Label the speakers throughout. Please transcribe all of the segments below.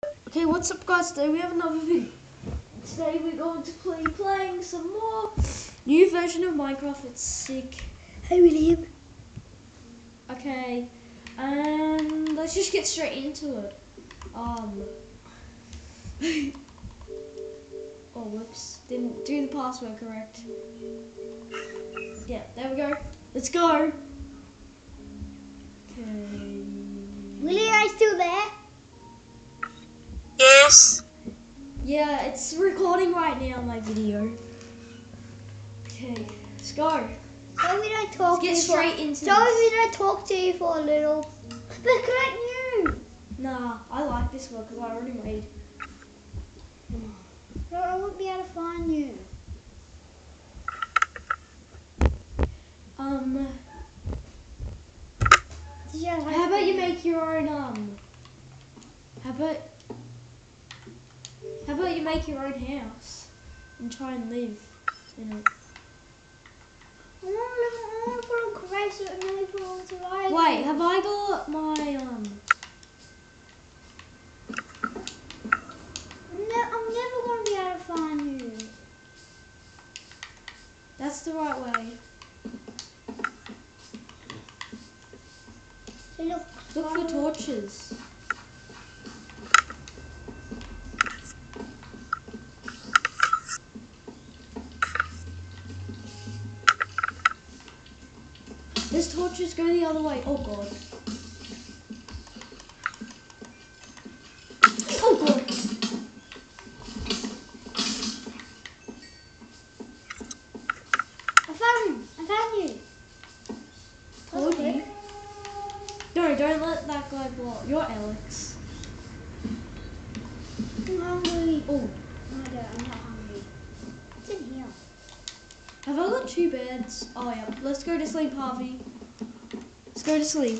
Speaker 1: Okay, what's up guys? Today we have another video. Today we're going to playing some more new version of Minecraft. It's sick.
Speaker 2: Hey William.
Speaker 1: Okay, and let's just get straight into it. Oh whoops, didn't do the password correct. Yeah, there we go. Let's go. Okay.
Speaker 2: William, are you still there?
Speaker 3: Yes.
Speaker 1: Yeah, it's recording right now, my video. Okay, let's go.
Speaker 2: Sorry we don't talk
Speaker 1: Let's get
Speaker 2: to you
Speaker 1: straight into
Speaker 2: Sorry
Speaker 1: this.
Speaker 2: we don't talk to you for a little. But correct you.
Speaker 1: Nah, I like this one because I already made.
Speaker 2: No, I won't be able to find you. Did you have
Speaker 1: How about you make your own How about you make your own house and try and live in it?
Speaker 2: I want to put on Christ and then put on survival.
Speaker 1: Wait, have I got my
Speaker 2: I'm never going to be able to find you.
Speaker 1: That's the right way.
Speaker 2: So look
Speaker 1: Look for torches. There's torches, go the other way. Oh god. Oh god.
Speaker 2: I found you.
Speaker 1: Told you. No, don't let that guy block. You're Alex.
Speaker 2: I'm hungry.
Speaker 1: Oh,
Speaker 2: I'm not hungry. It's in here.
Speaker 1: have I got 2 beds? Oh yeah. Let's go to sleep, Harvey. Let's go to sleep.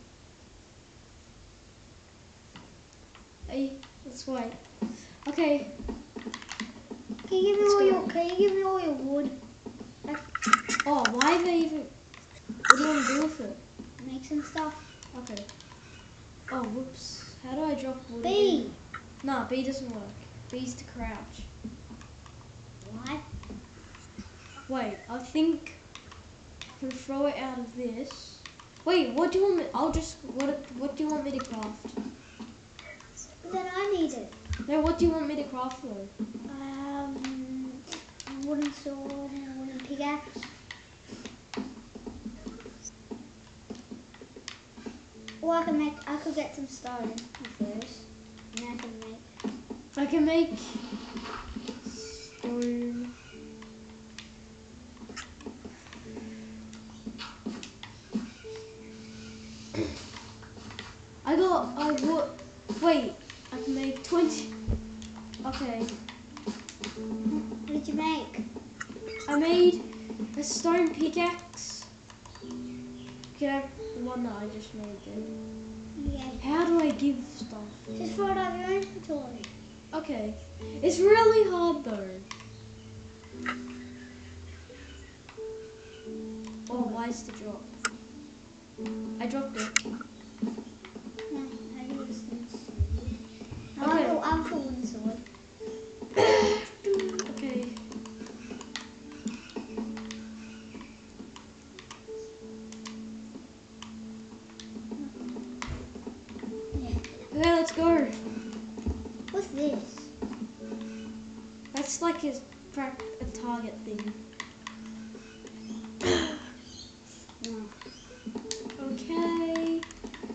Speaker 1: Hey, let's wait. Okay.
Speaker 2: Can you give me all your wood?
Speaker 1: Oh, why are they even... What do you want to do with it?
Speaker 2: Make some stuff.
Speaker 1: Okay. Oh, whoops. How do I drop wood?
Speaker 2: B.
Speaker 1: again? Nah, B doesn't work. B's to crouch.
Speaker 2: Why?
Speaker 1: Wait, I think I can throw it out of this. Wait, what do you want me... I'll just... What do you want me to craft?
Speaker 2: Then I need it.
Speaker 1: No, what do you want me to craft though?
Speaker 2: A wooden sword and a wooden pickaxe. Or I could get some stone first. And
Speaker 1: I can make... Stone... Wait, I can make 20... Okay.
Speaker 2: what did you make?
Speaker 1: I made a stone pickaxe. Can I... The one that I just made then.
Speaker 2: Yeah.
Speaker 1: How do I give stuff?
Speaker 2: Just throw it out of your inventory.
Speaker 1: Okay. It's really hard though. Oh, why is the drop? I dropped it.
Speaker 2: No, I need this one.
Speaker 1: Okay.
Speaker 2: I'm for wooden sword.
Speaker 1: Okay.
Speaker 2: Yeah.
Speaker 1: Okay, let's go.
Speaker 2: What's this?
Speaker 1: That's like a target thing.
Speaker 2: No.
Speaker 1: Okay.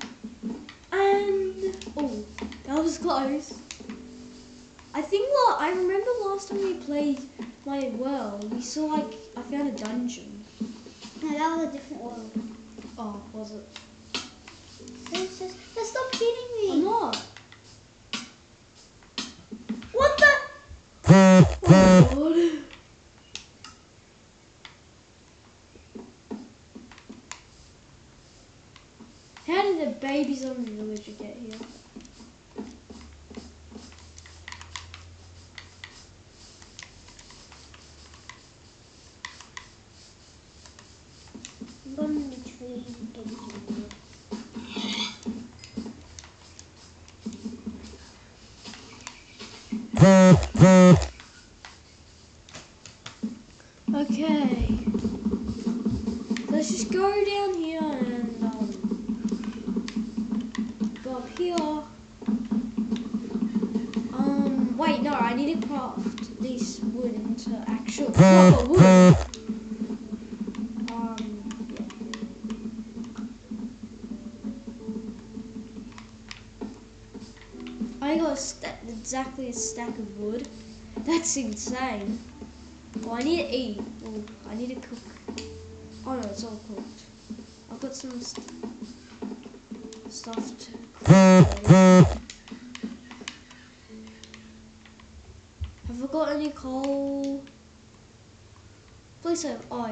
Speaker 1: And oh, that was close. I think I remember last time we played my world, we saw I found a dungeon.
Speaker 2: No, that was a different world.
Speaker 1: Oh, was it?
Speaker 2: Let's stop hitting me.
Speaker 1: I'm not.
Speaker 2: What the?
Speaker 1: Oh god. How did the baby zombie villager get here?
Speaker 2: I'm going in the tree and getting some wood.
Speaker 1: Okay. Let's just go down here and go up here. Wait, no, I need to craft this wood into actual proper wood. Yeah. I got exactly a stack of wood. That's insane. Oh, I need to eat. Oh, I need to cook. Oh no, it's all cooked. I've got some stuff to cook. Have I got any coal? Please have. Oh,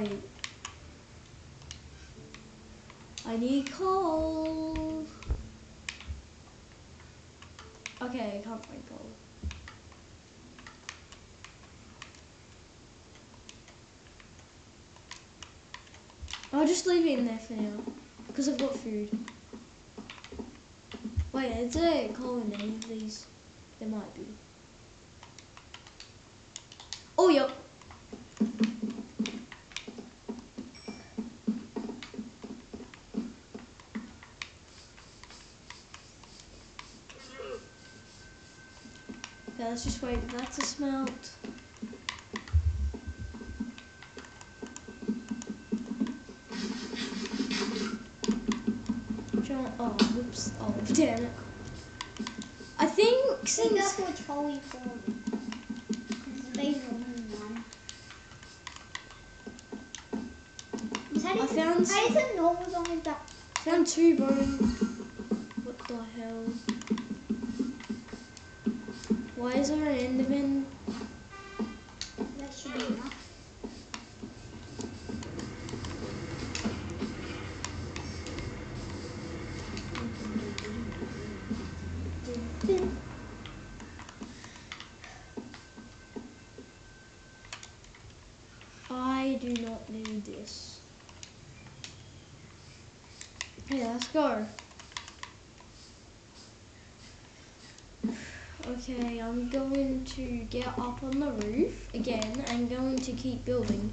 Speaker 1: I need coal. Okay, I can't find coal. I'll just leave it in there for now because I've got food. Wait, is there coal in any of these? There might be. Oh, yep. Okay, let's just wait for that to smelt. Oh, whoops. Oh, damn it. I think since...
Speaker 2: that's what Charlie called it. It's a baby one.
Speaker 1: I found...
Speaker 2: How does it know what's on his back?
Speaker 1: Found 2 bones. What the hell? Why is there an Enderman?
Speaker 2: That should be enough.
Speaker 1: I do not need this. Hey, let's go. Okay, I'm going to get up on the roof again. I'm going to keep building.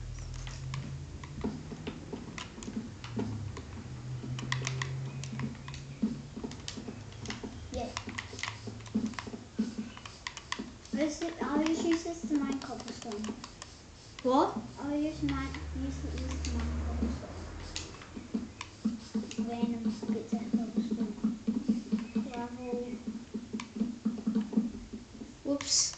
Speaker 2: Yeah. I'll just use this to mine cobblestone.
Speaker 1: What?
Speaker 2: I'll use this to mine cobblestone. Random bits of cobblestone. Gravel.
Speaker 1: Whoops.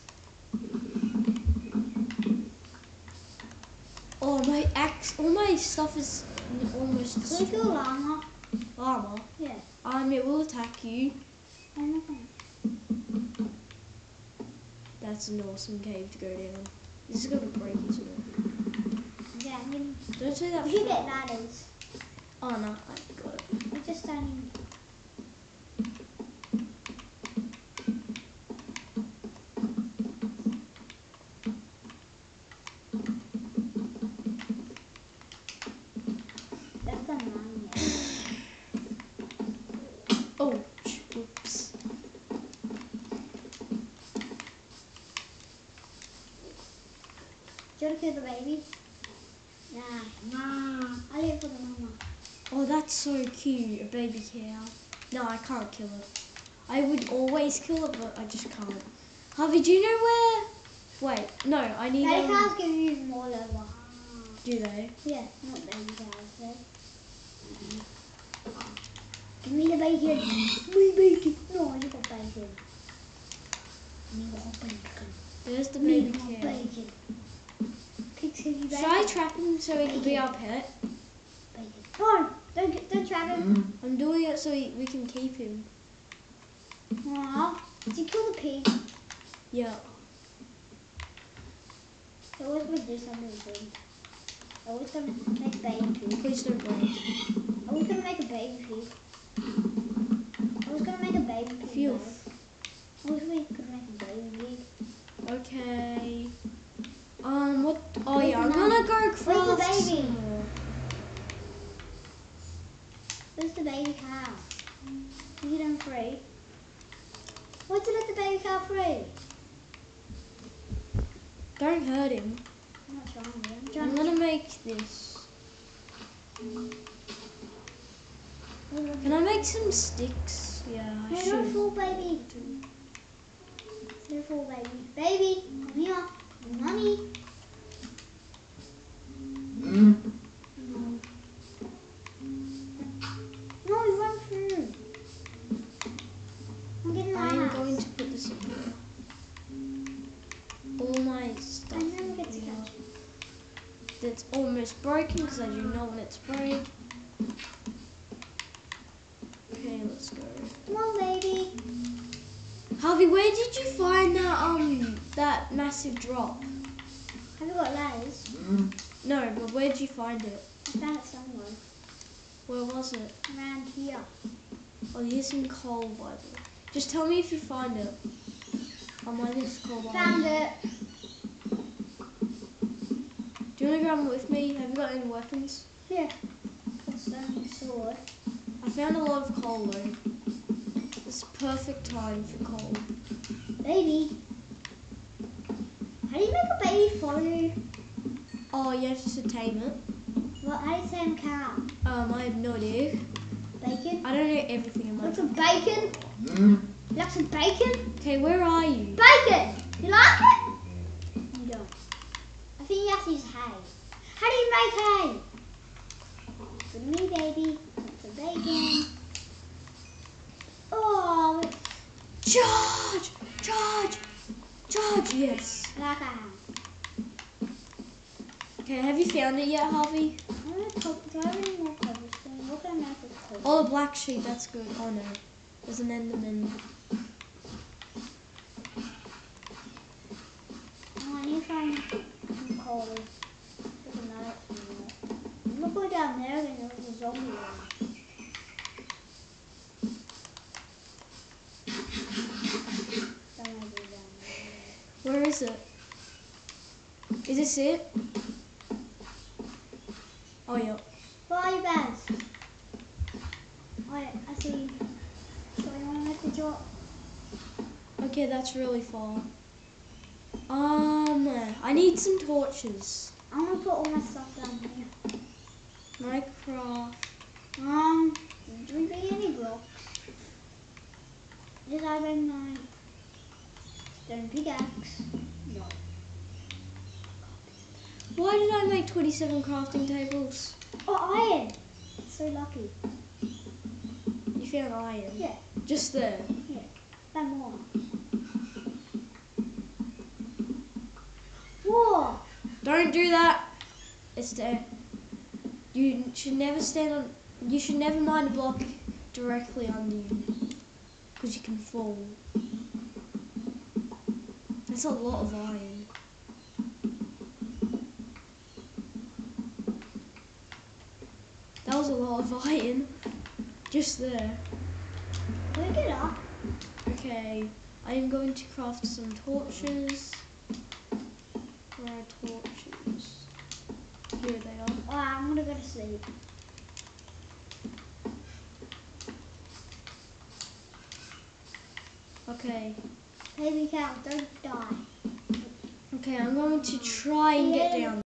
Speaker 1: Oh, my axe, all my stuff is almost
Speaker 2: Look at llama.
Speaker 1: llama.
Speaker 2: Yeah.
Speaker 1: It will attack you.
Speaker 2: I'm not gonna.
Speaker 1: That's an awesome cave to go down. This is gonna break, isn't it?
Speaker 2: Yeah, I'm gonna.
Speaker 1: Don't say that.
Speaker 2: We should get ladders.
Speaker 1: Oh no, I got it.
Speaker 2: We're just standing. That's a mine.
Speaker 1: Oh, oops.
Speaker 2: Do you want to kill the baby? Nah. I'll leave it for the mama.
Speaker 1: Oh, that's so cute, a baby cow. No, I can't kill it. I would always kill it, but I just can't. Harvey, do you know where? Wait, no, I need.
Speaker 2: Baby cows give you more level.
Speaker 1: Do they?
Speaker 2: Yeah, not baby cows. Eh? Give me the bacon. Give me bacon. No, I got bacon. I got bacon.
Speaker 1: There's the
Speaker 2: I
Speaker 1: baby
Speaker 2: got
Speaker 1: cow.
Speaker 2: bacon. Pigs give you bacon.
Speaker 1: Should I trap him so he can be our pet?
Speaker 2: Bacon. No, don't trap him.
Speaker 1: I'm doing it so we can keep him.
Speaker 2: Aww. Did you kill the pig?
Speaker 1: Yeah.
Speaker 2: I was going to do something good. I was going to make a baby pig.
Speaker 1: Please don't break.
Speaker 2: I was going to make a baby pig. I was going to make a baby pig.
Speaker 1: Phew.
Speaker 2: Guys. I was going to make a baby pig.
Speaker 1: Okay. What? Oh
Speaker 2: Where's
Speaker 1: yeah,
Speaker 2: the
Speaker 1: I'm gonna go
Speaker 2: Where's the
Speaker 1: craft
Speaker 2: baby?
Speaker 1: some more.
Speaker 2: Where's the baby cow? Is it free? Why'd you let the baby cow free?
Speaker 1: Don't hurt him.
Speaker 2: I'm not trying to. I'm
Speaker 1: I'm
Speaker 2: trying to.
Speaker 1: gonna make this. Can I make some sticks? Yeah, I
Speaker 2: No, don't
Speaker 1: should.
Speaker 2: fall, baby. Don't fall, baby. Baby, come here. Mommy. No. No, you run through. I'm getting
Speaker 1: I am
Speaker 2: ass.
Speaker 1: going to put this in here. All my stuff
Speaker 2: I never
Speaker 1: in
Speaker 2: get to
Speaker 1: here.
Speaker 2: catch.
Speaker 1: That's almost broken because I do not want it to break. Okay, let's go.
Speaker 2: Come on, baby.
Speaker 1: Harvey, where did you find that massive drop?
Speaker 2: Have you got ladders?
Speaker 1: No, but where did you find it?
Speaker 2: I found it somewhere.
Speaker 1: Where was it?
Speaker 2: Around here.
Speaker 1: Oh, here's some coal, by the way. Just tell me if you find it. Oh, mine is coal.
Speaker 2: Found it.
Speaker 1: Do you want to grab it with me? Have you got any weapons?
Speaker 2: Here. What's only sword?
Speaker 1: I found a lot of coal though. It's perfect time for coal.
Speaker 2: Baby. How do you make a baby follow you?
Speaker 1: Oh, you have to tame it.
Speaker 2: What? How do you say I'm cow?
Speaker 1: I have no idea.
Speaker 2: Bacon?
Speaker 1: I don't know everything in
Speaker 2: Like
Speaker 1: my.
Speaker 2: some bacon? You like some bacon?
Speaker 1: Okay, where are you?
Speaker 2: Bacon! You like it? You don't. I think you have to use hay. How do you make hay? For me, baby. Some bacon. Oh,
Speaker 1: Charge! Charge! Charge! Yes.
Speaker 2: I like hay.
Speaker 1: Okay, have you found it yet, Harvey?
Speaker 2: I'm gonna cook. Do I have any more cobblestone? What can I make with cobblestone?
Speaker 1: Oh, the black sheep. That's good. Oh no, there's an enderman.
Speaker 2: Oh, I need to find some coal. There's another one. I'm gonna go down there and there's a zombie one. That might be down there.
Speaker 1: Where is it? Is this it? Oh yeah.
Speaker 2: Where are you guys? Wait, I see. So you want to make the drop?
Speaker 1: Okay, that's really far. I need some torches.
Speaker 2: I'm gonna put all my stuff down here.
Speaker 1: Minecraft.
Speaker 2: Do we bring any blocks? Did I bring my stone pickaxe? No.
Speaker 1: Why did I make 27 crafting tables?
Speaker 2: Oh, iron! So lucky.
Speaker 1: You found iron.
Speaker 2: Yeah,
Speaker 1: Just there.
Speaker 2: yeah. And more. Whoa!
Speaker 1: Don't do that. It's there. You should never stand on. You should never mine a block directly under you, because you can fall. That's a lot of iron. That was a lot of iron. Just there.
Speaker 2: Pick it up.
Speaker 1: Okay, I am going to craft some torches. Where are torches? Here they are.
Speaker 2: Oh, I'm gonna go to sleep.
Speaker 1: Okay.
Speaker 2: Baby cow, don't die.
Speaker 1: Okay, I'm going to try and get
Speaker 2: Yeah.
Speaker 1: down.